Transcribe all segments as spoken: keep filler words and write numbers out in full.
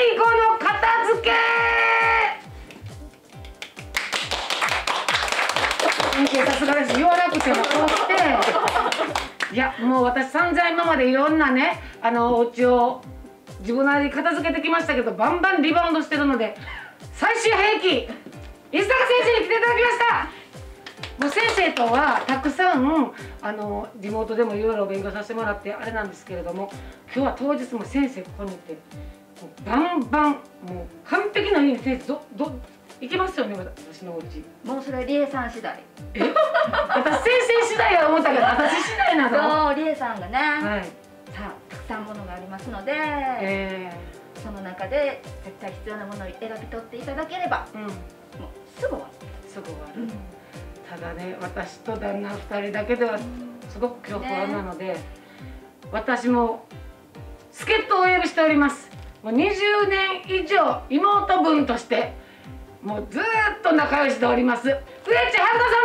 最後の片付け。先生さすがです。言わなくてもこうして。いやもう私散々今までいろんなねあのお家を自分なりに片付けてきましたけど、バンバンリバウンドしてるので最終兵器伊佐坂先生に来ていただきました。もう先生とはたくさんあのリモートでもいろいろ勉強させてもらってあれなんですけれども、今日は当日も先生ここにいてバンバンもう完璧な家に先生どど行きますよね、私のお家。 もうそれリエさん次第。 え私先生次第や思ったけど私次第なの。 そうリエさんがね、 はい、 さあたくさんものがありますので、 えー、その中で絶対必要なものを選び取っていただければ、うん、もうすぐ終わる。 すぐ終わる、うん、ただね私と旦那ふたりだけではすごく今日不安なので、ね、私も助っ人をお呼びしております。もうにじゅうねん以上妹分としてもうずーっと仲良しでおります上地春菜さんです。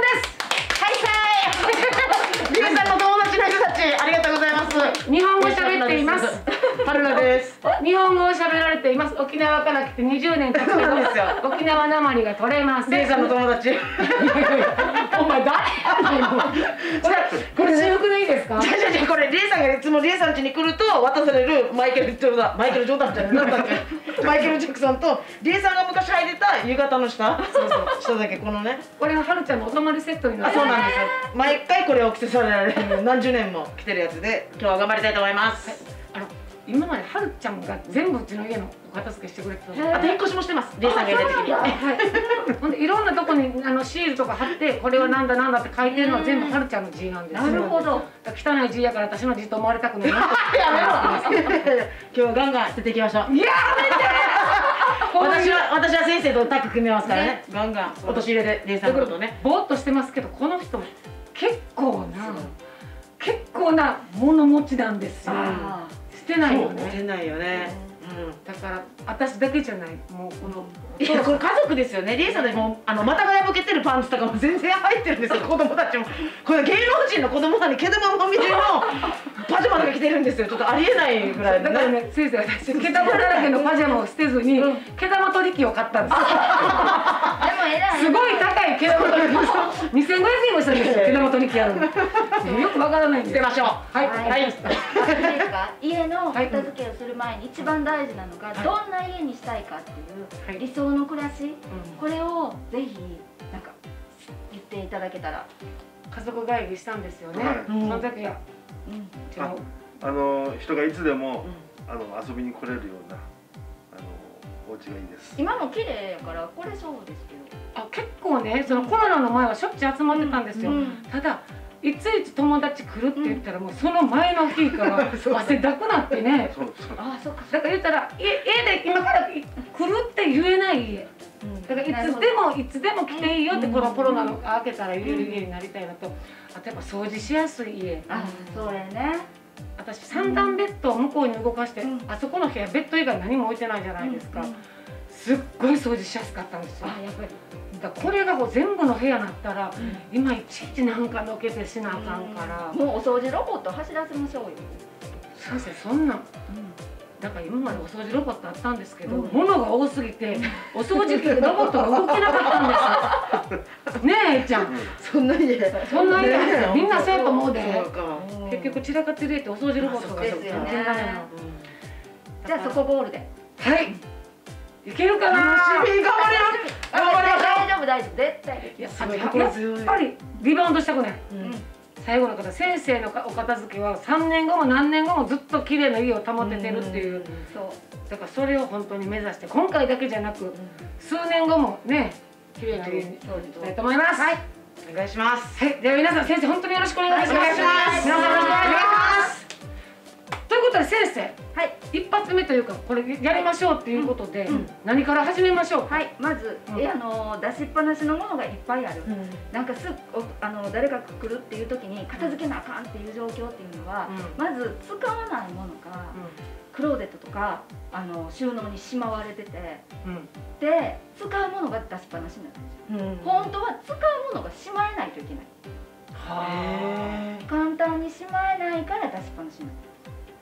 はいはいリエさんの友達の人たちありがとうございます。 日本語喋っています。 春菜です。 日本語を喋られています。沖縄から来てにじゅうねん経つけど沖縄なまりが取れません。 リエさんの友達お前誰やねん。これ私服でいいですか。 じゃじゃじゃこれリエさんがいつもリエさん家に来ると渡されるマイケル・ジョーダンマイケル・ジョーダンじゃないなんだっけマイケル・ジャクソンとリエさんが昔履いてた夕方の下そうそう下だけこのねこれははるちゃんのお泊まりセットになってそうなんですよ。毎回これを着せされられる何十年も着てるやつで今日は頑張りたいと思います。 あの今まではるちゃんが全部うちの家のお片付けしてくれてた。 あと引っ越しもしてます。リエさんがいない時に。 はい。ほんでいろんなとこにあのシールとか貼ってこれはなんだなんだって書いてるのは全部はるちゃんの字なんです。 なるほど。 汚い字やから私の字と思われたくないな。 やめろ。今日はガンガン捨てていきましょう。 やめて。 私は私は先生とタッグ組めますからね。ガンガン落とし入れでリエさんのことね。 ぼーっとしてますけどこの人も結構な結構な物持ちなんですよ。捨てないよね。 捨てないよね。 だから私だけじゃないもうこのいやこれ家族ですよね。リエさんたちもあの股が破けてるパンツとかも全然入ってるんですよ。子供たちもこれ芸能人の子供さんに毛玉まみれのパジャマとか着てるんですよ。ちょっとありえないぐらいだからね先生私毛玉だらけのパジャマを捨てずに毛玉取り機を買ったんですよ。 でも偉い。 すごい高い毛玉取り機にせんごひゃくえんもしたんですよ。毛玉取り機やるのよくわからないんで捨てましょう。 はいはい。 家の片付けをする前に一番大事なのがどんな家にしたいかっていう理想の暮らし、これをぜひなんか言っていただけたら。 家族会議したんですよね。その時はあの人がいつでもあの遊びに来れるようなあのお家がいいです。 今も綺麗やからこれそうですけど。 あ結構ねそのコロナの前はしょっちゅう集まってたんですよ。ただいついつ友達来るって言ったらもうその前の日から汗だくなってね。 ああそうか。 だから言ったら家で今から来るって言えない家。だからいつでもいつでも来ていいよってこのコロナの明けたら言える家になりたいのと、あとやっぱ掃除しやすい家。 あそうやね。 私三段ベッドを向こうに動かしてあそこの部屋ベッド以外何も置いてないじゃないですか。すっごい掃除しやすかったんですよ。 あやっぱり。 だこれが全部の部屋になったら、今いちいちなんかのけてしなあかんから、 もうお掃除ロボット走らせましょうよ。 先生そんなん、だから今までお掃除ロボットあったんですけど、物が多すぎてお掃除機ロボットが動けなかったんですよ。ねええいちゃん、 そんな家そんな家みんなそうやと思うで。結局散らかってる家ってお掃除ロボットが全然ダメなの。 じゃあそこゴールで。 はい。いけるかな。 楽しみ頑張ります。頑張りましょう。 大丈夫大丈夫絶対。 いややっぱりリバウンドしたくない。最後の方先生のお片付けはさんねんごも何年後もずっと綺麗な家を保ててるっていう。だからそれを本当に目指して今回だけじゃなく数年後もね綺麗な家にしたいと思います。はい。 お願いします。 はい。では皆さん先生本当によろしくお願いします。 お願いします。 皆さんよろしくお願いします。ということで先生。 はい、 一発目というかこれやりましょうっていうことで、何から始めましょう。 はい、まず、うん、えあの出しっぱなしのものがいっぱいある、うん、なんかすあの誰か来るっていう時に片付けなあかんっていう状況っていうのは、うん、まず使わないものが、うん、クローゼットとかあの収納にしまわれてて、うん、で使うものが出しっぱなしになってるんですよ、うん、本当は使うものがしまえないといけない。は簡単にしまえないから出しっぱなしになってる。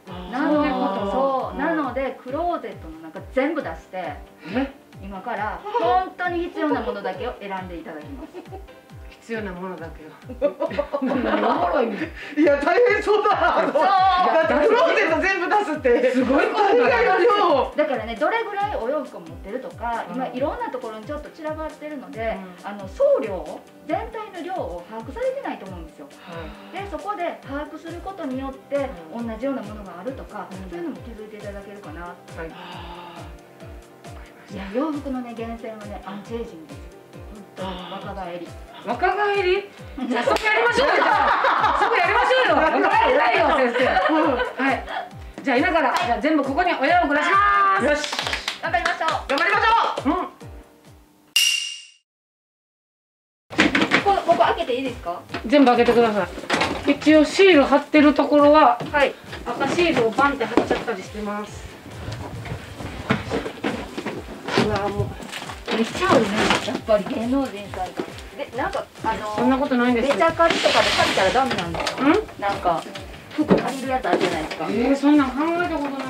なのでそうなのでクローゼットの中全部出してえ今から本当に必要なものだけを選んでいただきます。 必要なものだけをおもろいね。 いや大変そうだな。 そうだってクローゼット全部出すってすごいこと大概の量。 だからねどれぐらいお洋服を持ってるとか今いろんなところにちょっと散らばってるので、あの総量全体の量を把握されてないと思うんですよ。でそこで把握することによって同じようなものがあるとか、そういうのも気づいていただけるかな。はい、いや洋服のね源泉はねアンチエイジングです。本当に若返り。 若返り？じゃあそこやりましょうよ。じゃあそこやりましょうよ。若返りないよ先生。はい。じゃあ今からじゃあ全部ここにお洋服出します。 よし。 頑張りましょう。 頑張りましょう。 うん。 ここここ開けていいですか？ 全部開けてください。一応シール貼ってるところははい。 赤シールをバンって貼っちゃったりしてます。うわもうめっちゃあるね。やっぱり芸能人さんが。でなんかあのそんなことないんですよ。 ベチャカリとかで借りたらダメなんですか？ うん？ なんか服借りるやつあるじゃないですか。 えー、そんなん考えたことない。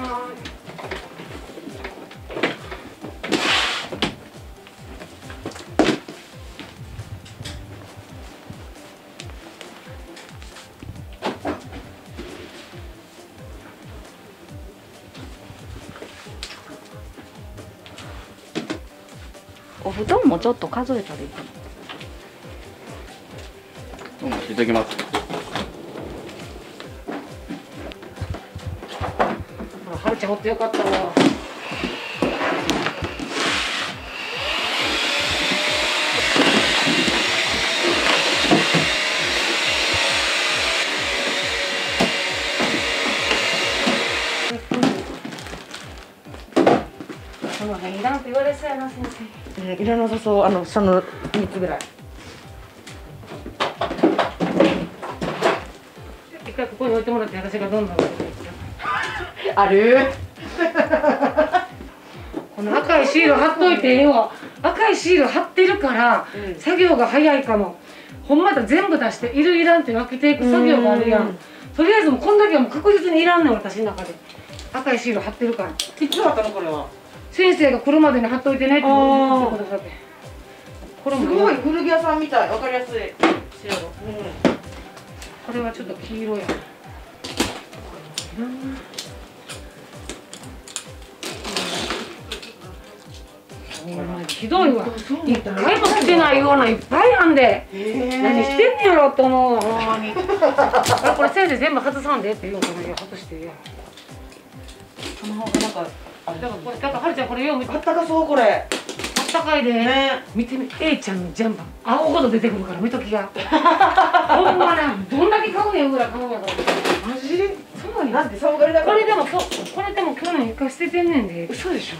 お布団もちょっと数えたらいいかな。 いただきます。 ほらはるちゃんおってよかったわ。その辺いらんと言われそうやな先生。 いらなさそうあの下の三つぐらい。 一回ここに置いてもらって私がどんどんある？ この赤いシール貼っといてええわ。赤いシール貼ってるから、うん、作業が早いかも。ほんまだ全部出しているいらんって分けていく作業があるやん。んとりあえずもうこんだけはもう確実にいらんねん私の中で。赤いシール貼ってるから。 いつ貼ったのこれは？ 先生が来るまでに貼っといてねって言ってくださって。これもすごい古着屋さんみたい。わかりやすい。白。うん。 これはちょっと黄色や。ひどいわ。一回も来てないようないっぱいあんで。何してんねやろって思うわほんまに。これ先生全部外さんでって言うのかな。いや外してや。 その方がなんかだからこれだからはるちゃんこれよう見て。 あったかそうこれ。 あったかいで。ね。見てみ。A ちゃんのジャンバー。青ほど出てくるから見ときが。ほんまな。どんだけ買うねんぐらい買うんやから。 マジ？ そうや。 なんで寒がりだから。 これでもここれでも去年一回捨ててんねんで。 嘘でしょ。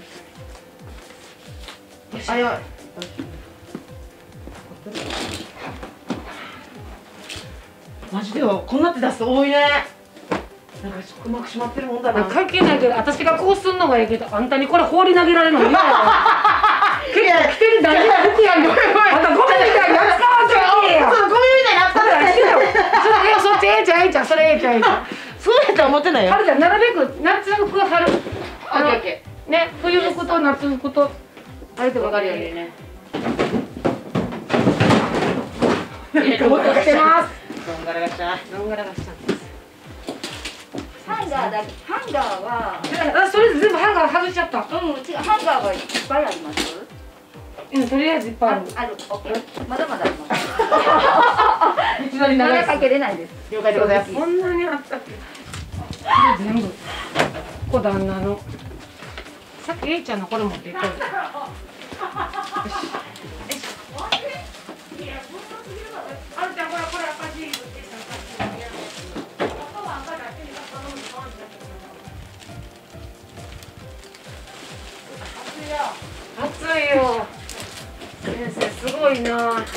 あや。マジでよこんなって出すと多いね。なんかうまくしまってるもんだな。 関係ないけど私がこうすんのがいいけどあんたにこれ放り投げられるの嫌やわ。結構着てる大事な服やんよ。あんたゴミみたいに扱わんといてや。 そうゴミみたいに扱ってないよ。 それそっちええちゃんええちゃんそれええちゃんええちゃん。 そうやとは思ってないよ。 春じゃなるべく夏服春あのね冬服と夏服とあれで分かるようにね。持ってきてます。 ガンガラガシャ。 ガンガラガシャです。 ハンガーだけハンガーはあそれ全部ハンガー外しちゃった。 うん違うハンガーがいっぱいあります。 うんとりあえずいっぱいある。 あるオッケーまだまだあります。 いきなり長い。 まだかけれないです。 了解でございます。 こんなにあったっけ。これ全部ここ旦那のさっき A ちゃんのこれ持っていこう。よし。あるちゃんこれこれ赤字。暑いよ。先生すごいな。はあ。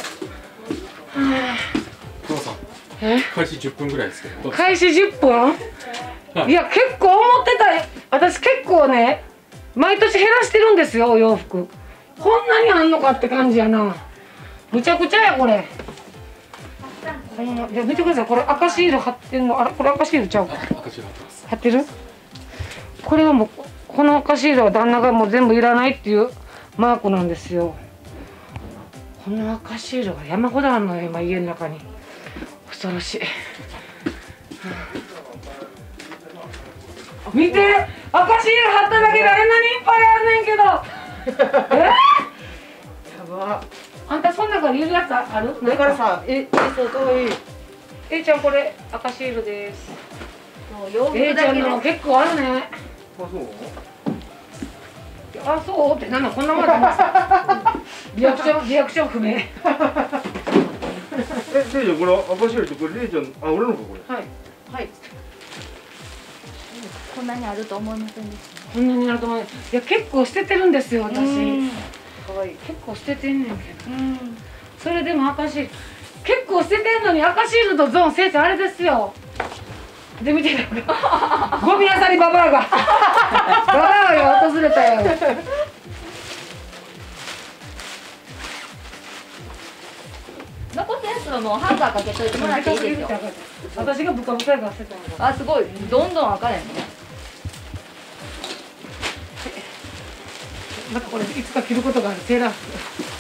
黒さん。 え？ 開始じゅっぷんぐらいですけど。 開始じゅっぷん？はい、いや結構思ってた。私結構ね毎年減らしてるんですよお洋服。こんなにあんのかって感じやな。むちゃくちゃやこれ。ほんまじゃ見てくださいこれ赤シール貼ってんのあれこれ赤シールちゃうか。 赤字が貼ってます。 貼ってる？これはもうこの赤シールは旦那がもう全部いらないっていうマークなんですよ。この赤シールが山ほどあるのよ今家の中に。恐ろしい。見て、赤シール貼っただけであんなにいっぱいあんねんけど。えー、やば。あんたそん中にいるやつある？ だからさ、え、え、そうかわいい。 えいちゃんこれ赤シールです。 もう洋服えいちゃだけでんの結構あるね。 あ、そう。 あ、そうってなんだこんなもんありますか。リアクションリアクション不明。 え、レイちゃんこれ赤シールってこれレイちゃん、あ、俺のかこれ。 はいはい。 こんなにあると思いませんでした。 こんなになると思う。いや結構捨ててるんですよ私。 うん可愛い。結構捨ててんねんけど。 うんそれでも赤シール結構捨ててんのに赤シールとゾーンせいちゃんあれですよ。で見てたゴミ漁りババアがババアが訪れたよ。 残ったやつはもうハンガーかけといてもらっていいですよ。 私がブカブカが捨てたのが。 あ、すごい、どんどん赤やね。 またこれいつか着ることがあるセーラー服。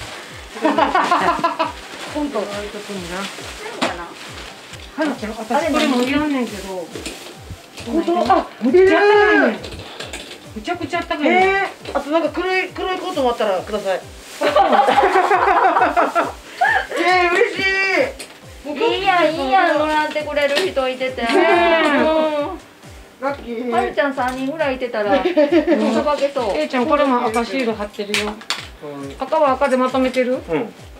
コント置いとくんだな。はなちゃん、私これもいらんねんけど。本当？あ、むっちゃあったかいね。むちゃくちゃあったかいね。 えー、あとなんか黒い黒いコートもあったらください。えー、嬉しい。 いいやん、いいやん、もらってくれる人いてて。 ラッキー。 はるちゃん三人ぐらいいてたら、さばけそう。 えいちゃん、これも赤シール貼ってるよ。赤は赤でまとめてる？ うん。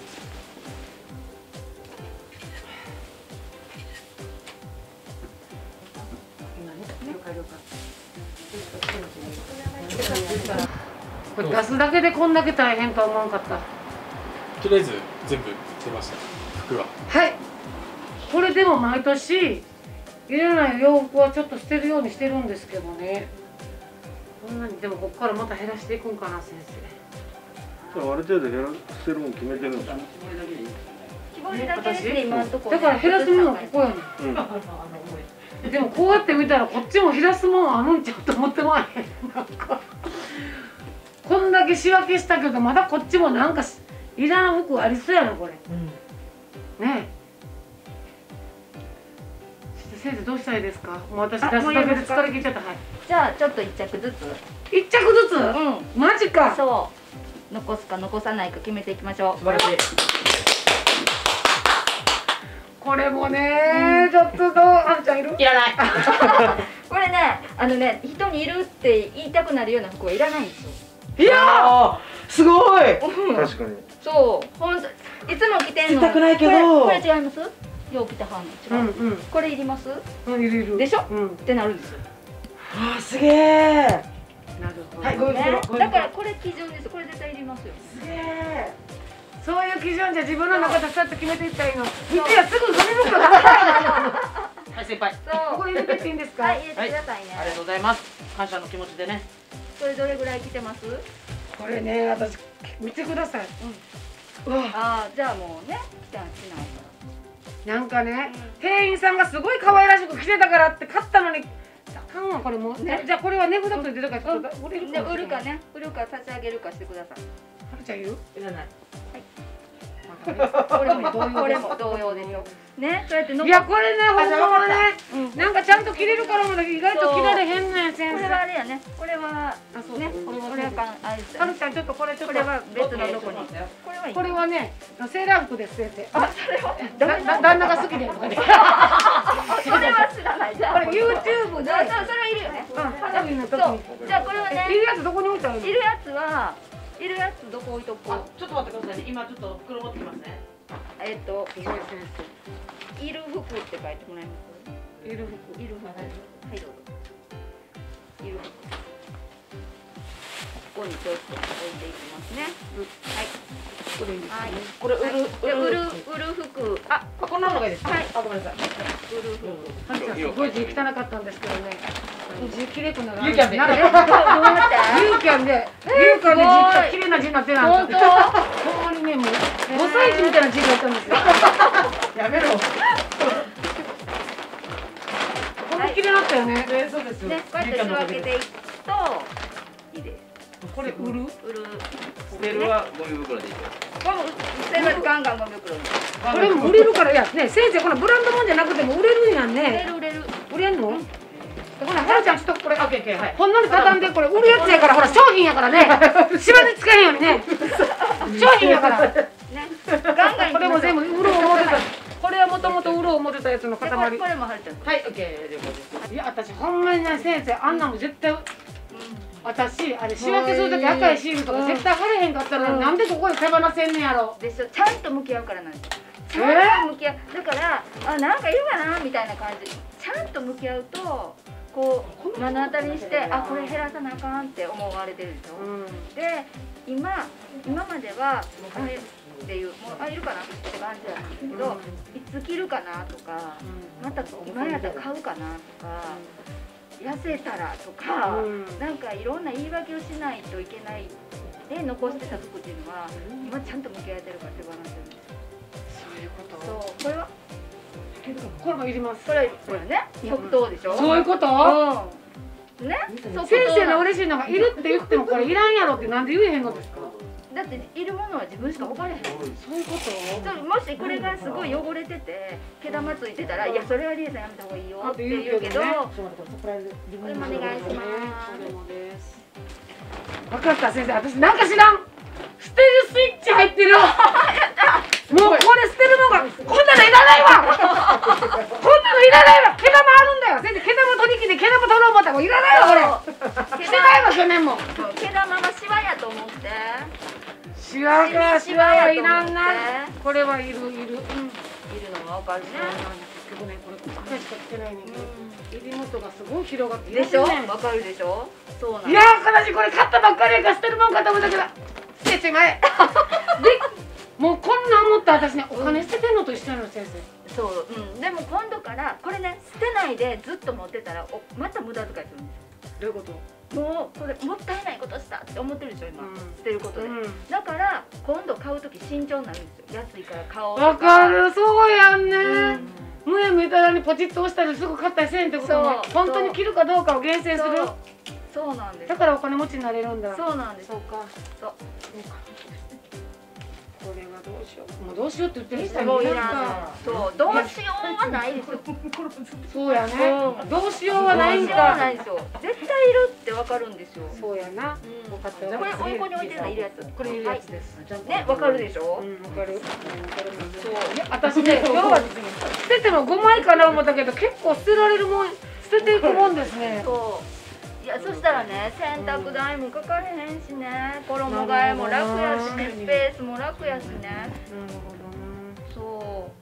これ出すだけでこんだけ大変とは思わんかった。 とりあえず全部出ました。服は。 はい。これでも毎年入れない洋服はちょっと捨てるようにしてるんですけどね。こんなにでもここからまた減らしていくんかな先生。 じゃあある程度減ら捨てるもん決めてるんですか。 絞りだけですね、今のところ。 だから減らすものはここやねうん。 ん。でもこうやって見たらこっちも減らすもんあるんちゃうと思ってまえへん。なんかこんだけ仕分けしたけどまだこっちもなんかいらん服ありそうやなこれ。 うん、 ねえ。先生どうしたらいいですか。もう私出すだけで疲れ切っちゃった。はい。 じゃあ、ちょっと一着ずつ。 一着ずつ。 うん。 マジか。 そう。残すか残さないか決めていきましょう。 素晴らしい。 これもね、ちょっとどう、あるちゃんいる？ いらない。 これね、あのね、人にいるって言いたくなるような服はいらないんですよ。 いやー、すごい。 うん確かに。 そう、本当、いつも着てんの。 着たくないけどこれ、これ違います？よう着たはんの違う。 うんうん。 これいります？ うんいるいる。 でしょ？ うん。 ってなるんですよ。 あー、すげえ。 なるほど。 はい、ごめんなさい。 ね、だからこれ基準です。これ絶対いりますよ。 すげえ。 そういう基準じゃ自分の中でさっと決めていったらいいの。見てやすぐゴミ袋。 はい、先輩。 そう。 ここ入れてっていいんですか。 はい、入れてくださいね。 ありがとうございます。感謝の気持ちでね。 それどれぐらい着てます？ これね、私見てください。うわ、 ああ、じゃあもうね、着たんしないかなんかね、店員さんがすごい可愛らしく着てたからって買ったのに。あかんわこれもうね。じゃあこれは値札と言ってたから売れるら。 かもしれない。 で売るかね、売るか立ち上げるかしてください。 はるちゃんいる？ いらない。 これもこれも同様ですよ。ね、そうやって残いやこれね、ほんまはね、 うんなんかちゃんと着れるからもだけど意外と着られへんねん先生。 これはあれやね。これはあそうね、 これはこれはかんあれですよね。 はるちゃんちょっとこれちょっとこれは別のとこに。これはいい。 これはね、セーラー服です先生。あ、 それはだだ旦那が好きでとかね。 それは知らない。じゃあこれ YouTube で。 あ、そうそれはいるよね。 うん、花火の時そうに。。 じゃあこれはね、 いるやつどこに置いてあるの？ いるやつはいるやつどこ置いとこあう。、 ちょっと待ってくださいね。今ちょっと袋持ってきますね。 えっと、 すごい先いる服って書いてもらえます？ 生。いる服。 いる服。はい、どうぞ。いる服。ここにちょっと置いていきますね。はい。 これいいですはい。 ね。 これ売る、 で売る売る。 売る服。あ、 あ、こんなのがいいですか。 はいあ、ごめんなさい。 売る服。 はるちゃんすごい字汚かったんですけどね。字きれくなる。 ゆうきゃんでなる。 どうやって？ ゆうきゃんで、ゆうきゃんで字が綺麗な字になってるん本当？ ですよ。ほんまにねもうごさい児みたいな字になったんですよ。 やめろ。 これ綺麗になったよね。 え、そうですよ。 やって仕分けていくといいです。 これ売る？ 売る。 捨てるはゴミ袋でいいよ。 この捨てるガンガンゴミ袋に。 これも売れるから、いやね、先生このブランドもんじゃなくても売れるんやん売れね。 る売れる。 売れんの？ほら、はるちゃんちょっとこれ、 オッケーオッケー、はい。 ほんのり畳んで、これ売るやつやから、ほら商品やからね。しばで使えへんようにね。商品やから。 ね。ガンガン。 これも全部売ろう思ってた。これはもともと売ろう思ってたやつの塊。 これこれもはるちゃん。 はい、オッケー、了解です。 いや、私ほんまにね、先生、あんなもん絶対。私、あれ仕分けするとき赤いシールとか絶対貼れへんかったら、なんでここで手放せんねやろ。 でしょ、ちゃんと向き合うからなんです。ちゃんと向き合う。だから、あ、なんかいるかなみたいな感じ。ちゃんと向き合うと、こう目の当たりにして、あ、これ減らさなあかんって思われてるでしょ。うん、で、今今まではあれっていう、もうあいるかなって感じなんですけど、うん、いつ着るかなとか、うん、また今やったら買うかなとか。痩せたらとか、うん、なんかいろんな言い訳をしないといけないで残してた服っていうのは、うん、今ちゃんと向き合えてるから手放せるんですよ。 そういうこと。 そう、これはこれもいります。 これこれね、即答でしょ。 そういうこと？ うん。ね。 先生の嬉しいのがいるって言ってもこれいらんやろってなんで言えへんのですか？ だっているものは自分しか分からへん。 そういうこと？ もしこれがすごい汚れてて毛玉ついてたら、いやそれはリエさんやめた方がいいよって言うけど、これもお願いします。 分かった先生、私なんか知らん。捨てるスイッチ入ってる。もうこれ捨てるのがこんなのいらないわ。こんなのいらないわ。毛玉あるんだよ。先生毛玉取り切って毛玉取ろう思ったらもういらないわこれ。してないわ去年も。 毛玉がシワやと思って。 シワがシワはいらんな。これはいるいる。うん。いるのが分かるね。 結局ねこればっかりしか着てないねんけど、襟元がすごい広がってでしょ。分かるでしょ。そうなん。 いやー私これ買ったばっかりやから捨てるもんかと思ったけど。先生前。でもうこんなん思った私ねお金捨ててんのと一緒なの先生。 そう、うん。でも今度からこれね捨てないでずっと持ってたらおまた無駄遣いするんですよ。 どういうこと？ もうこれもったいないことしたって思ってるでしょ今、うん、捨てることで、うん、だから今度買う時慎重になるんですよ。安いから買おうとか。 わかる、そうやんね、うん、胸見たらにポチッと押したりすぐ買ったりせんってことも本当に着るかどうかを厳選する。 そうなんです。 だからお金持ちになれるんだ。 そうなんです。 そうか。そう。これはどうしよう。もうどうしようって言ってる人もいるか。 そう、どうしようはないですよ。 そうやね。どうしようはないんか。 ないですよ。絶対いるってわかるんですよ。 そうやな。分かった。 これお横に置いてるのいるやつ。 これいるやつです。 ね、わかるでしょ。 うん、わかる。そう。私ね、今日はですね、捨ててもごまいかな思ったけど、結構捨てられるもん、捨てていくもんですね。 そう。いや、そしたらね、洗濯代もかかれへんしね、衣替えも楽やしね、スペースも楽やしね。なるほどな。そう。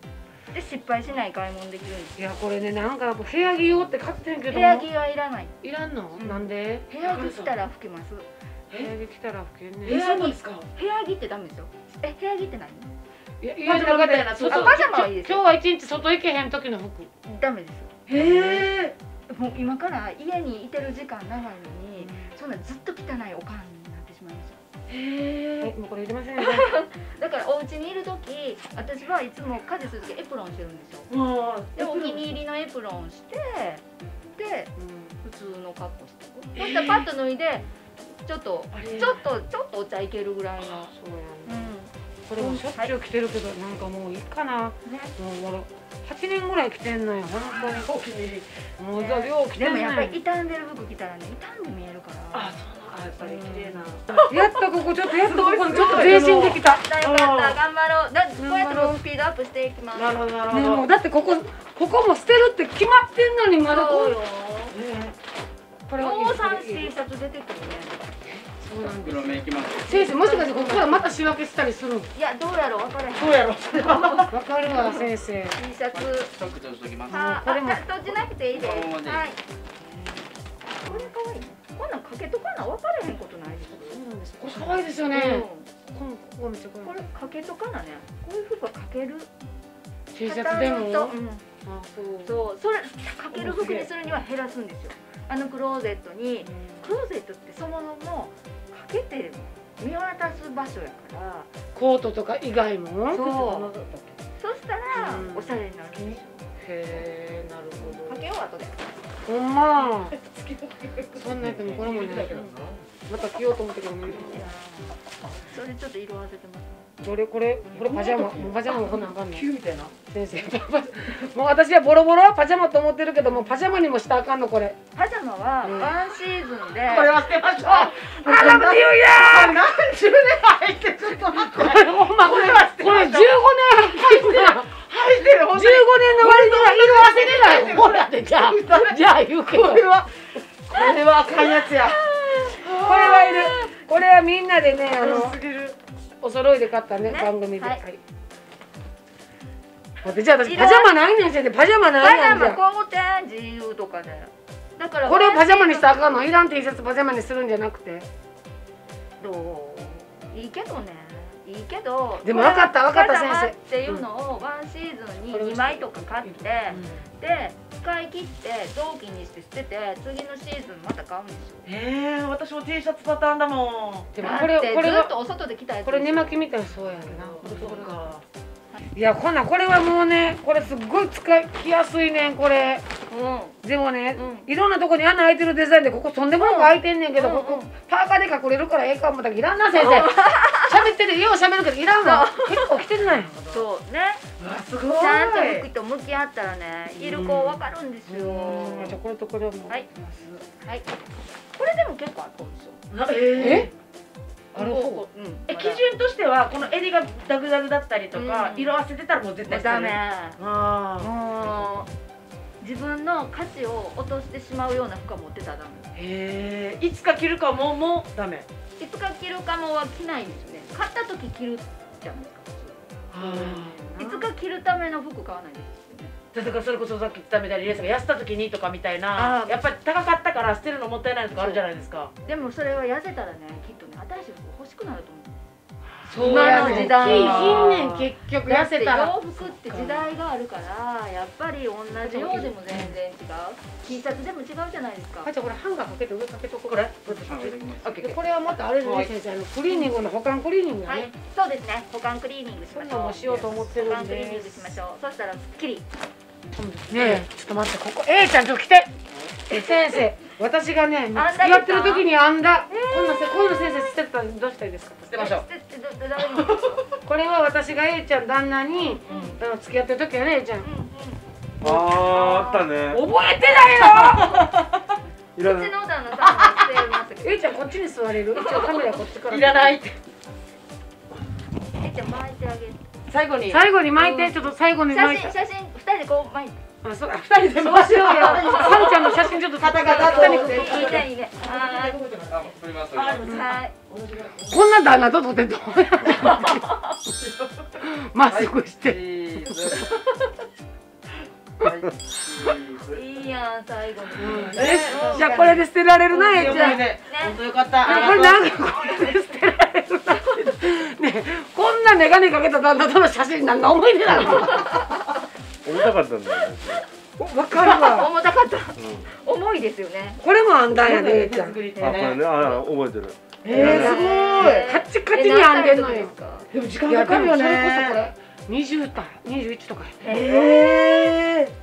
で、失敗しない買い物できるんです。 いや、これね、なんか部屋着用って買ってんけど。 部屋着はいらない。 いらんの？なんで？ 部屋着着たら拭けます。 部屋着着たら拭けんね。 部屋着ですか？部屋着ってダメですよ。え、部屋着って何？ いや、家の中でパジャマはいいです。今日は一日外行けへん時の服。 ダメですよ。へえ。もう今から家にいてる時間長いのに、そんなずっと汚いおかんになってしまいますよ。へえ。もうこれ入れませんね。だからお家にいる時、私はいつも家事する時エプロンしてるんですよ。でお気に入りのエプロンして、で普通の格好して。そしたらパッと脱いで、ちょっとちょっとちょっとお茶いけるぐらいの。そうやね。 これもしょっちゅう着てるけど、なんかもういいかな。もうはちねんぐらい着てんのよ、本当に。もう量着てんのよ。でもやっぱり傷んでる服着たらね、傷んで見えるから。あ、そうな。やっぱり綺麗な。やっとここちょっとやっとここにちょっと前進できた。よかった、頑張ろう。だこうやってもスピードアップしていきます。なるほどなるほど。ね、もうだってここここも捨てるって決まってんのにまだこうよ。これはオーサン T シャツ出てくるね。先生、もしかしてここからまた仕分けしたりするの？いや、どうやろう、分からへん。どうやろう。分かるわ、先生。T シャツ。ストックとしときます。あ、これも閉じなくていいです。はい。これ可愛い。こんなんかけとかな、分からへんことないです。そうなんです。これ可愛いですよね。ここめっちゃ可愛い。これかけとかなね。こういう服はかける。T シャツでも。うん。あ、そう。そう、それかける服にするには減らすんですよ。あのクローゼットに、クローゼットってそもそもかけて見渡す場所やから、コートとか以外もそうそしたらおしゃれになるんですよ。へえ、なるほど。かけよう後で。 ほんま。そんなやつもこれもね。また着ようと思ってからね。 それちょっと色あせてます。 どれこれこれパジャマ、もうパジャマもこんなんあかんの。 急みたいな。 先生。もう私はボロボロはパジャマと思ってるけどもパジャマにもしたらあかんのこれ。 パジャマはワンシーズンで。 これは捨てましょう。あ、 あらも言うや何十年入ってちょっと待って。 これほんまこれはこれじゅうごねん入ってな。 入ってる。 じゅうごねんの割には色あせてない。ほらでじゃあじゃあ言うけど。 これはこれはあかんやつや。 これはいる。これはみんなでねあのすぎる。 お揃いで買ったねね番組で。 ははいい。待ってじゃあ私パジャマないねん先生パジャマなパジャいねんじゃマこうて自由とかで。だからこれをパジャマにしたらあかんのいらん T シャツパジャマにするんじゃなくて。 どういいけどね。いいけど。 でも分かった分かったパジャマ先っていうのをワンシーズンににまいとか買ってで使い切って雑巾にして捨てて次のシーズンまた買うんでしょ。 ええ、私も T シャツパターンだもん。 でもだっこれこれてずっとはお外で着たやつ。 これ寝巻きみたいなそうやんな。 そうか。 いやこんなんこれはもうねこれすっごい使いきやすいねんこれ。 うん。 でもね、 ういろんなとこに穴開いてるデザインでこことんでもなく開いてんねんけど、 うんここパーカーで隠れるからええか思ったらいらんな先生喋ってるよう喋るけどいらんわ結構着てるないそうね。 うわすごい。 ちゃんと服と向き合ったらね、いる子わかるんですよ。 じゃあこれとこれもはいはい。これでも結構あるでしょ。 えある方。 うん。 え、基準としてはこの襟がダグダグだったりとか、 うん色あせてたらもう絶対捨てるダメ。 あもう自分の価値を落としてしまうような服は持ってたらダメ。 あ。へえ。いつか着るかももうダメ。 いつか着るかもは着ないんですよね。買った時着るじゃないですか。いつか着るための服買わないですよね。 だからそれこそさっき言ったみたいにレースが痩せた時にとかみたいなあーやっぱり高かったから捨てるのもったいないのとかあるじゃないですか。 でもそれは痩せたらね、きっとね新しい服欲しくなると思う。 そう今やねの時代いい品ねん結局痩せたらだって洋服って時代があるからやっぱり同じようでも全然違う。T シャツでも違うじゃないですか。 あじゃあこれハンガーかけて上かけとこうこれオッケーでこれはまたあれですね先生あのクリーニングの保管クリーニングやはいね、 そうですね。保管クリーニングしましょう。 そんなんもしようと思ってるんで保管クリーニングしましょう。そしたらすっきり。 ねえちょっと待ってここ A ちゃんちょっと来てえ先生私がね付き合ってる時に編んだこんなせこういうの先生捨てたらどうしたらいいですか捨てましょう。 え捨ててど誰にもうんこれは私が A ちゃん旦那にあの付き合ってる時はね A ちゃんうん。 あーあったね。 覚えてないよいらない。 うちの旦那さんは捨てましたけど。 A ちゃんこっちに座れる一応カメラこっちからいらないって。 えじゃあ巻いてあげる。 最後に。 最後に巻いてちょっと最後に写巻いて真写真二人でこう巻いて。 あそう二人で回しようよサルちゃんの写真ちょっとカタカタと二人でいいねいいね。はーい。 あ、撮ります撮ります。 はい。 こんな旦那と撮ってどうやってマスクしてチーズ。はい、チーズ。 いいやん最後に。 えじゃあこれで捨てられるな A ちゃんね。本当よかった。 これなんかこれで捨てられるなねえこんな眼鏡かけた旦那との写真なんか思い出なの重たかったんだよね。 わかるわ重たかった。 う重いですよね。 これもあんだんやで A ちゃん作り手ん。あ、これね。 ね、あ、覚えてる。 えー、すごいカッチカチに編んでんのよでも時いやで間かかるよもそれこそこね。 れにじゅうたにじゅういちとかやええ。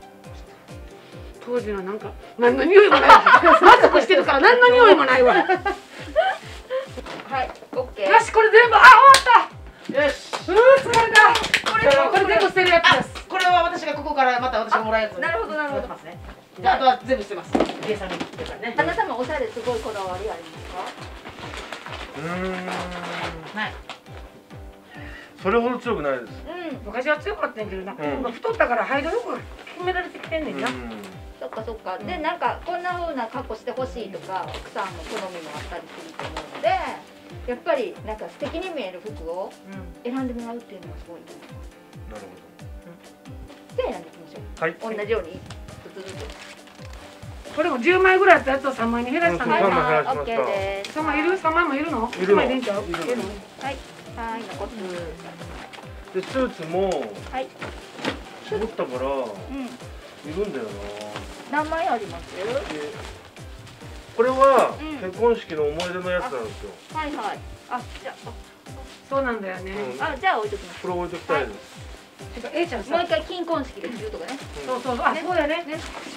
当時のなんか何の匂いもないマスクしてるから何の匂いもないわよはい。オッケー。 しこれ全部あ終わったよし。 うー疲れたこれこれ全部捨てるやつですこれは私がここからまた私がもらうやつ。 なるほどなるほど持ってますね。じゃああとは全部捨てます。リエさんに言ってからね。 あなたもおしゃれすごいこだわりありますうーん。 はい。 それほど強くないです。 か？うん。 昔は強かったんやけどな、 うん今太ったからハイドロが決められてきてんねんな、 うんそっかそっか。でなんかこんな風な格好してほしいとか奥さんの好みもあったりすると思うので、やっぱりなんか素敵に見える服を選んでもらうっていうのがすごいと思います。 なるほで選んでいきましょう。 はい同じように一つずつ。 これもじゅうまいぐらいやったやつをさんまいに減らしたんだよ、 うん三枚減らしまオッしたケーです。 さんまいいるさんまいもいるのいるのいちまいでいいんちゃういるのいるのはい。はい残す。 ど。で、スーツもはい。 絞ったからうん。 いるんだよな。 何枚あります？ でこれはうん結婚式の思い出のやつなんですよ。 はいはい。あじゃそうなんだよね、 うんああじゃあ置いときます。 これ置いときたいです。 てか A ちゃんさもう一回金婚式で着るとかね。 そうそうそうあ、 ねそうやねね。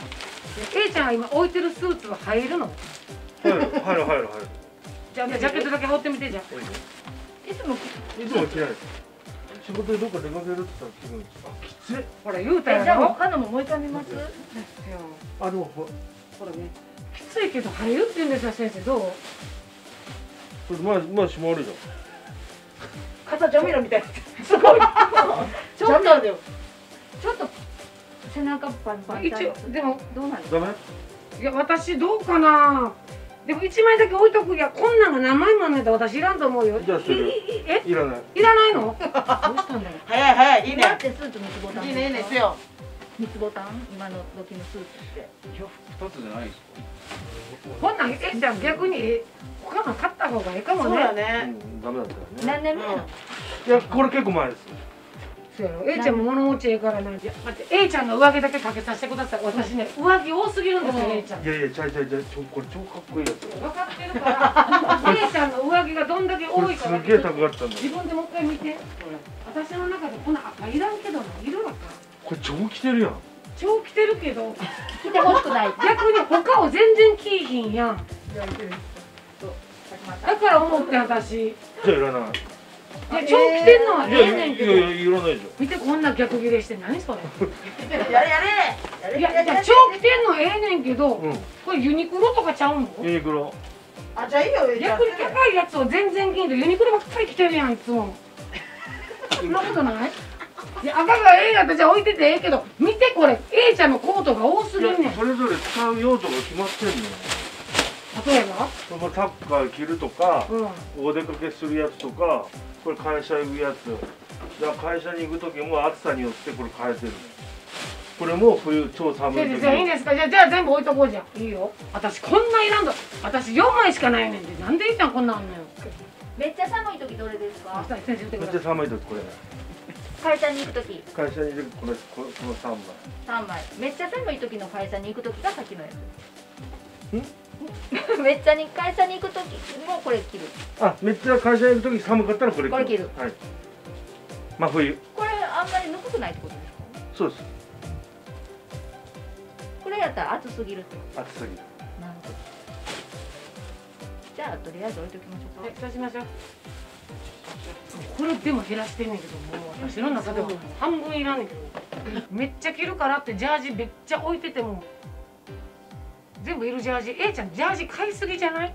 A ちゃんが今置いてるスーツは入るの？ 入る入る入る入る。 じゃあジャケットだけ羽織ってみてじゃん。 いつもいつも着ないです。仕事でどっか出かけるって言ったら着るんです。あ、きつい。 ほら言うたえじゃあやろ。 他のももう一回見ます？ あ、でもほほらね。きついけど入るって言うんですよ先生どう？ これまあまあ閉まるじゃん。 肩ジャミロみたいな。 すごい。 ちょっとだよ。 ちょっと背中パンパン一応でもどうなんですダメ？ いや私どうかな。でも一枚だけ置いとく。いやこんなんが何枚もあんねんと私いらんと思うよ。 じゃあする。 いいえいらない。 いらないの？どうしたんだよ。 早い早いいいね。 だってスーツ三つボタンいいねいいねせよ。 三つボタン今の時のスーツって二つじゃないですか。 こんなんえじゃあ逆にえ他の買った方がいいかもそうね。 だね。 うん、ダメだったよね。 何年目なの？ いや、これ結構前です。 そうやろ。A ちゃんも物持ちええからな。いや待って A ちゃんの上着だけかけさせてください。私ね上着多すぎるんですよ A ちゃん。 いやいや、ちゃいちゃいちゃい、ちょ、これ超かっこいいやつ。 分かってるから A ちゃんの上着がどんだけこれ多いからすげえ高かったんだ。 自分でもう一回見て。私の中でこんな赤いらんけどないるのか。 これ超着てるやん。 超着てるけど来てほしくない。 逆に他を全然着いひんやん。だから思って私。いじゃあいらない。 や超着てんのはいやええねんけど。 いやいや、いらないじ見てこんな逆切れして何それ。 やれやれ。やれいやいや超着てんのええねんけど、 ゃん。うん。 これユニクロとかちゃうの？ ユニクロ。 あじゃあいいよ。 逆に高いやつを全然着んとユニクロばっかり着てるやんいつも。そんなことない？いや赤がええやったらじゃあ置いててええけど見てこれ A ちゃんのコートが多すぎんねん。 それぞれ使う用途が決まってんのよ。 例えば？ これもサッカー着るとか、 うん。 お出かけするやつとか、これ会社行くやつ。じゃあ会社に行く時も暑さによってこれ変えてるのよ。これも冬超寒い時先生いいんですか？じゃあじゃあ全部置いとこうじゃん。いいよ。私こんないらんと。私よんまいしかないねんで。なんでいいじゃんこんなんあんのよ。 めっちゃ寒い時どれですあか？ 先生言ってくめっださい。 ちゃ寒い時これ。 会社に行く時会社に行くこれここのさんまい。 三枚。めっちゃ寒い時の会社に行く時が先のやつ。めっちゃに会社に行く時もこれ着る。 あ、めっちゃ会社に行く時寒かったらこれ着る。 これ着るはい。真冬。 これあんまりぬくくないってことですか？ そうです。 これやったら暑すぎるってこ暑すぎる。 と。なるほど。じゃあとりあえず置いときましょうはいか。 そうしましょう。これでも減らしてんねんけどもう私の中では半分いらんねんけどめっちゃ着るからってジャージめっちゃ置いてても全部いるジャージ A ちゃんジャージ買いすぎじゃない？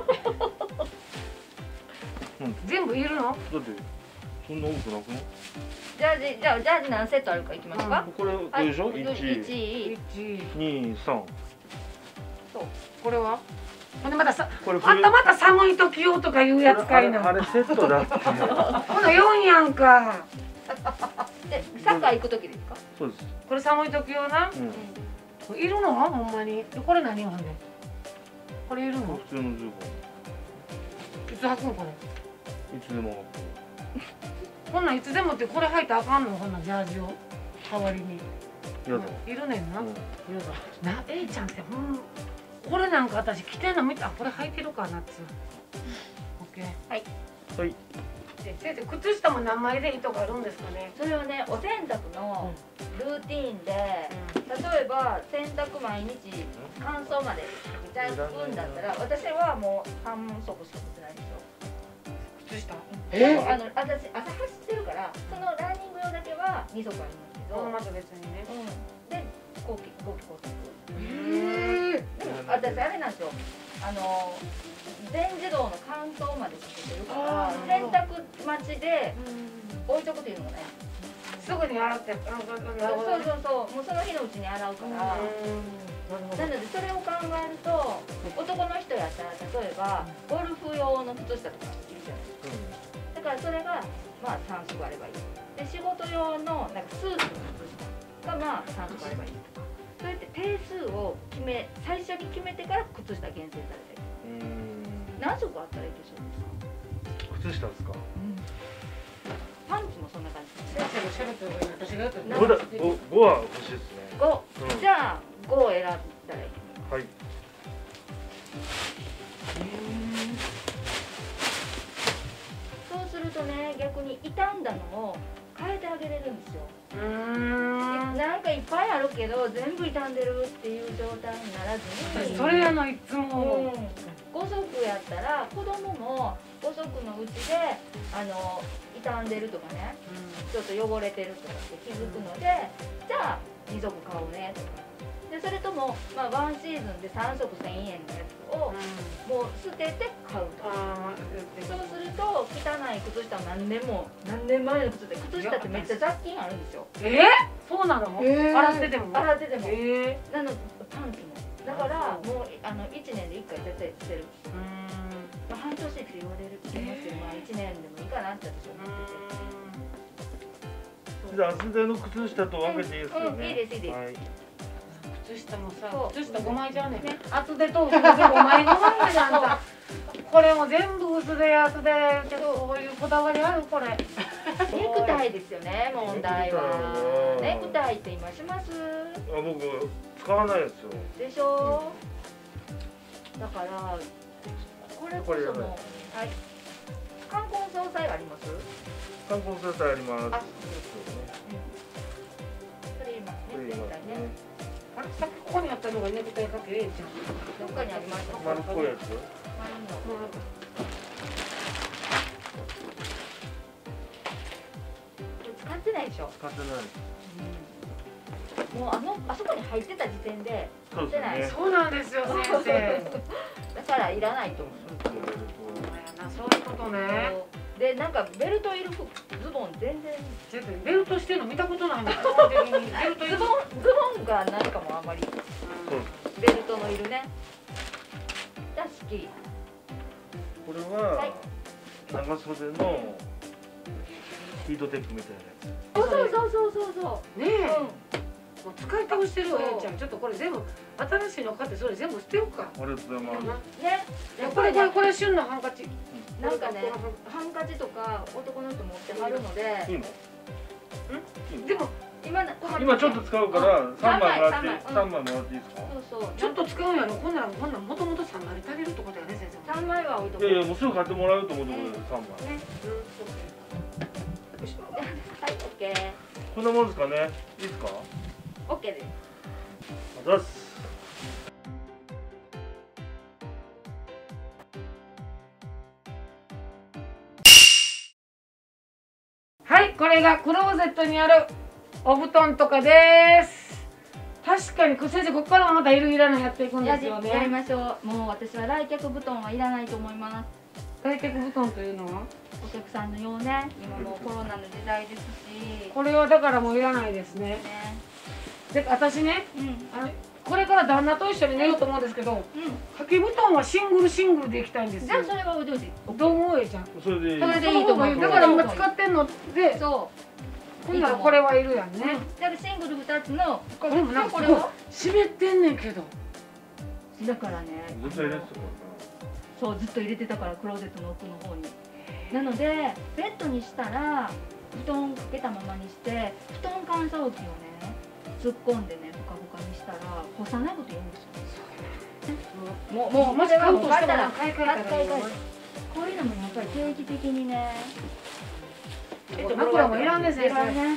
うん、 全部いるの？ だってそんな多くなくない？ ジャージじゃあジャージ何セットあるかいきますか？ これこれでしょ？ はい、 一、 一いち二、三。 そうこれはほんでまたさこれあんたまた寒い時用とかいうやつかいな。 あれあれセットだって。 ほなよんやんか。 でサッカー行く時ですか？ そうです。 これ寒い時用な。 うん。 いるのほんまに。でこれ何ほんで。これいるの？ 普通のじゅういつ履くのこれ。 ご。いつでも。 こんなんいつでもってこれ履いたらあかんのこんなんジャージを代わりに。 やだ。 いるねんな。 うん。 な A ちゃんってほんこれなんか私着てんの見た。これ履いてるか夏。オッケー。 はい。 はい。 で先生靴下も何枚でいいとかあるんですかね。 それはねお洗濯のルーティーンで、例えば洗濯毎日乾燥までじゃあんだったら私はもう半足しか着てないんですよ。 靴下。 でもあの私朝走ってるからそのランニング用だけはに足ありますけど、 また別にね。 うん、で後期後期工作。 へえ。 でも私あれなんですよ。あの全自動の乾燥までさせてるから洗濯待ちで置いとくっていうのがね。 すぐに洗って。あそうそうそうもうその日のうちに洗うから。なのでそれを考えると男の人やったら例えばゴルフ用の靴下とかいるじゃないですか。だからそれがまあさん足あればいい。で仕事用のなんかスーツの靴下がまあさん足あればいいとか。そうやって定数を決め最初に決めてから靴下厳選されてる。何足あったらいいでしょう靴下ですか。 パンツもそんな感じ。 先生が喋った方がいい。私がやったら。 五だ。五五は欲しいですね。 五、 うんじゃあ五を選んだらいい。 はい。 そうするとね逆に傷んだのを変えてあげげれるんですよ。 うーん。 なんかいっぱいあるけど全部傷んでるっていう状態にならずに、 それやのいつも。 うんご足やったら子供もご足のうちであの傷んでるとかね、ちょっと汚れてるとかって気づくので、じゃあに足買おうねとかで、それとも、まあ、ワンシーズンでさん足せんえんのやつをもう捨てて買うとか、そうすると汚い靴下何年も何年前の靴で、靴下ってめっちゃ雑菌あるんですよ。 えー、そうなの？洗ってても？ 洗ってても。 えなのパンツも。だからもうあのいちねんでいっかい絶対捨てる。 ー。うーん。 まあ、半年って言われる言いますけど、まあいちねんでもいいかなって私は思ってて。 じゃあ厚手の靴下と分けていいですよね。 うんうん、いいですいいです。 はい。 靴下もさそ、う靴下ごまいじゃうねん。 ね厚手と薄手ごまいのまんまじゃんか。これも全部薄手厚手ってそういうこだわりあるこれ。 ネクタイですよね、問題は。ネクタイって今します？ あ、僕使わないですよ。 でしょ。だからこれこそも、はい。冠婚葬祭あります？ 冠婚葬祭あります。 あ、それいりますね、ネクタイね。 あ、さっきここにあったのがネクタイかけええじゃん。 どっかにありました。 丸っこいやつ。 丸の使ってないでしょ。 使ってない。 もうあのあそこに入ってた時点でそうですね。 そうなんですよ先生。 だからいらないと思う。 そういうことね。 でなんかベルトいる服ズボン全然ちょっとベルトしてるの見たことないの。基本的にベルトいるズボンズボンがなんかもあんまりそう。 ベルトのいるね。だしきり。 これは長袖のヒートテックみたいなやつ。 そうそうそうそうそう。 ねえ。 うん。 もう使い倒してるわやちゃん。ちょっとこれ全部新しいの買ってそれ全部捨てようか。 ありがとうございます。 ね。 これこれこれ旬のハンカチ。 なんかねハンカチとか男の人持ってはるので。 いいの？ でも今今ちょっと使うから三枚もらって三枚もらっていいですか？ そうそう。 ちょっと使うんやろ。こんならこんなんもともと三枚足りるってことやね先生。 三枚は置いとく。 いやいやもうすぐ買ってもらうと思うところで三枚。 ね。よいしょ。はい、オッケー。 こんなもんですかね？いいですか？ オッケーです。 あざっす。 はい、これがクローゼットにあるお布団とかです。確かに先生ここからもまたいろいろなやっていくんですよね。 やりましょう。もう私は来客布団はいらないと思います。 来客布団というのはお客さんのようね、今もうコロナの時代ですし。 これはだからもういらないですね。 ね。 で私ね、 うん。 あのこれから旦那と一緒に寝ようと思うんですけど、 うん。 掛け布団はシングルシングルでいきたいんですよ。 じゃあそれはおいといて。 どう思うえちゃん。 それでいい。 それでいいと思う。 だから今使ってんので、 そうほんならこれはいるやんね。 だからシングル二つのこれもなんかこれは湿ってんねんけど。 だからね。 ずっと入れてたかそうずっと入れてたからクローゼットの奥の方に。なのでベッドにしたら布団かけたままにして布団乾燥機をね突っ込んでねふかふかにしたら干さなくていいんですよ。もうもうもし買うとしたらら買い替えたらいいよ。 こういうのもやっぱり定期的にね。 枕もいらんね先生。 ね。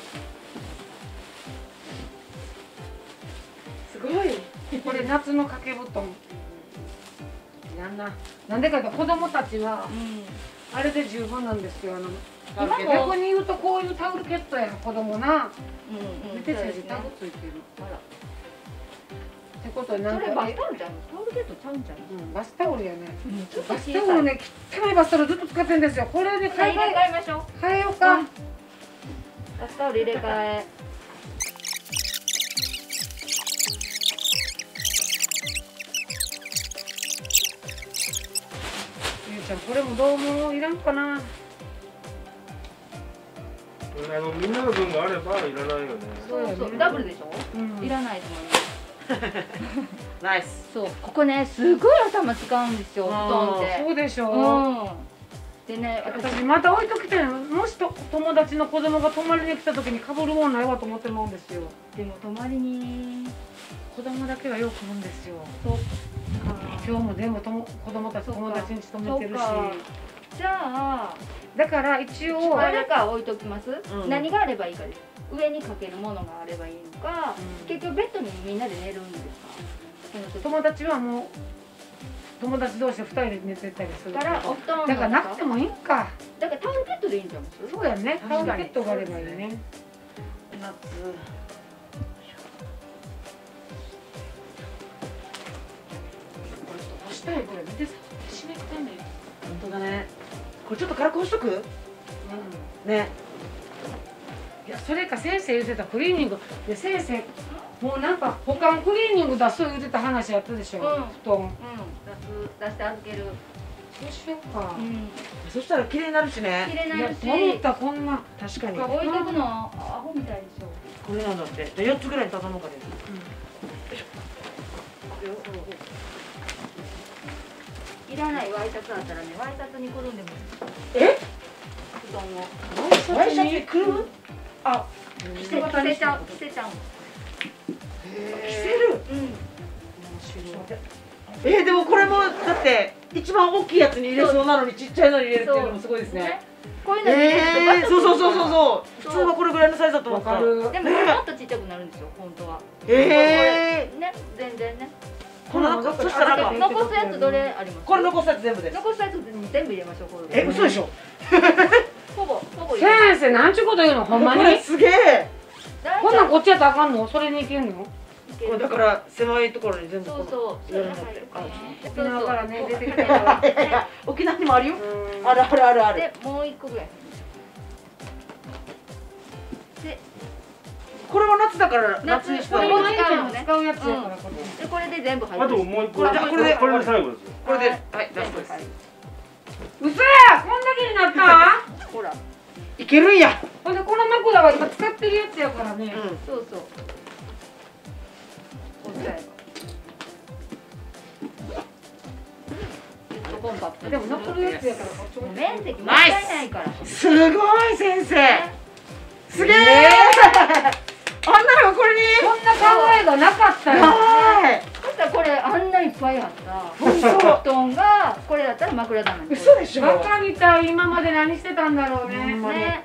すごい。これ夏の掛け布団。やんな。なんでかというと子供たちはうん。 あれで十分なんですよ。あの今も逆に言うとこういうタオルケットやの子供な。 うんうん。 見て先生タグついてる。 あら。 ってことでなんかそれバスタオルじゃん。タオルケットちゃうんじゃん。 うんバスタオルやね。 うん。ちょっとバ小さい。 スタオルね汚いバスタオルずっと使ってるんですよ。これで買い替え入れ替えましょう。 変えようか。 バスタオル入れ替え。 ゆうちゃんこれもどうもいらんかな。 ら。あのみんなの分があればいらないよね。 そうそう。ダブルでしょ。 うんいらないと思います。 ナイス。 そう。ここねすごい頭使うんですよ。布団って。 そうでしょう。 うん。でね私私また置いときたいの。もしと友達の子供が泊まりに来た時にかぶるもんないわと思ってるんですよ。 でも泊まりに子供だけはよく来るんですよ。 そう。 あ今日も全部とも子供たち友達に勤めてるし、 そうかじゃあだから一応あれか置いときます、 うん何があればいいかです。上にかけるものがあればいいのか、 うん結局ベッドにみんなで寝るんですか。その時友達はもう友達同士でふたりで寝てたりするだからお布団だからなくてもいいんか。 だからタオルケットでいいんじゃん。 そうやね、タオルケットがあればいいね。 夏。 干したいこれ見てさ、湿ってんね。 本当だね。これちょっと軽く干しとく？ね。 いや、それか先生言ってたクリーニングで先生もうなんか保管クリーニング出す言ってた話やったでしょ、 うん布団。 うん、出す出して預ける。 そうしようか。 うん、 そしたら綺麗になるし綺ね。 麗になるし、 思ったこんな。 確かに。 置いとくのアホみたいでしょ。 これなんだって。じゃあよっつぐらいに畳もうかです。 いらないワイシャツあったらね、ワイシャツにくるんでもいい。 え？ 布団をワイシャツにくるむ？あ、 着せ着せちゃう着せちゃう。 着せる。 うん。 えー、でもこれもだって一番大きいやつに入れそうなのにちっちゃいのに入れるっていうのもすごいですね。 こういうのに入れるとえー、そうそうそうそうそう。普通はこれぐらいのサイズだと思った。 わかる。 でももっとちっちゃくなるんですよ、本当は。 えね、全然ね。 ー、このなんかそしたらなんか残すやつどれあります？ これ残すやつ全部です。 残すやつ全部入れましょう、これ。 え、嘘でしょ？ ほぼほぼ入れ先生なんちゅうこと言うのほんまに。 これすげえ。 こんなんこっちやったらあかんの？それにいけんの？ これだから狭いところに全部こそうそう。 やるんだって。あ、 沖縄からね出てきたいやいや沖縄にもあるよ。あるあるあるある。 で、もう一個ぐらい。で、 これは夏だから夏夏にしたこれら。 は使うの使うやつやからこれ。 でこれで全部入あってる。 ともう一個。 これこれでこれで最後ですよ。 これではいラストです。 嘘やこんだけになったほら、 いけるんや。 ほんでこの枕は今使ってるやつやからね。 うん。 そうそう。こっちや。コンパクトでも残るやつやからこっちも。 面積もったいないから。 すごい先生。すげえ。あんなのこれに。 そんな考えがなかったよ。 はい。 そしたらこれあんないっぱいあった本当。 布団がこれだったら枕棚に。 嘘でしょ。 バカみたい今まで何してたんだろうね。 ほんまにね。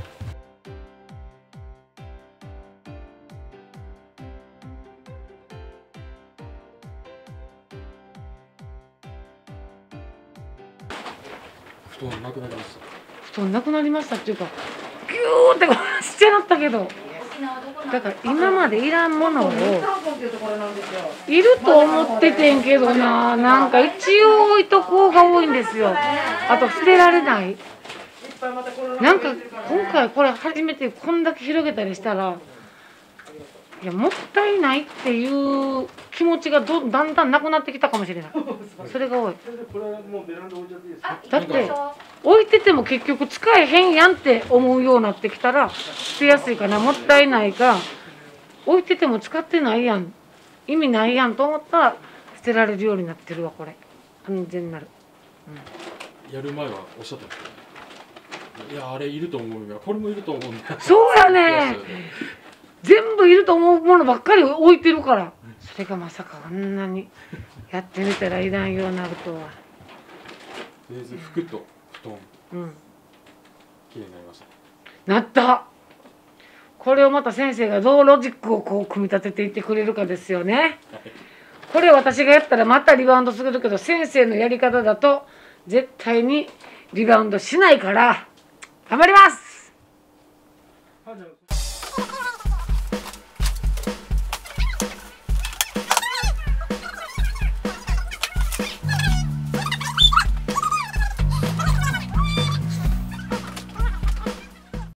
布団なくなりました。 布団なくなりましたっていうかギューってこうしてなったけど、 沖縄どこなんだから今までいらんものを日本っていうところなんですよ。 いると思っててんけどな、なんか一応置いとこうが多いんですよ。あと捨てられない。 いっぱいまたコロナなんか今回これ初めてこんだけ広げたりしたら、いやもったいないっていう気持ちがどだんだんなくなってきたかもしれない。それが多い。 これはもうベランダ置いちゃっていいですか。 あ、 だって行きましょ置いてても結局使えへんやんって思うようになってきたら捨てやすいかな、もったいないか、置いてても使ってないやん、意味ないやんと思ったら捨てられるようになってるわ。これ安全になる。 やる前はおっしゃってましたね。いやあれいると思うんだ。これもいると思うんだ。 そうやね。全部いると思うものばっかり置いてるから、それがまさかあんなにやってみたらいらんようになるとは。 とりあえず服と布団うん、 綺麗になりました。 なった。これをまた先生がどうロジックをこう組み立てていってくれるかですよね。これ私がやったらまたリバウンドするけど、先生のやり方だと絶対にリバウンドしないから頑張ります。 あじゃあ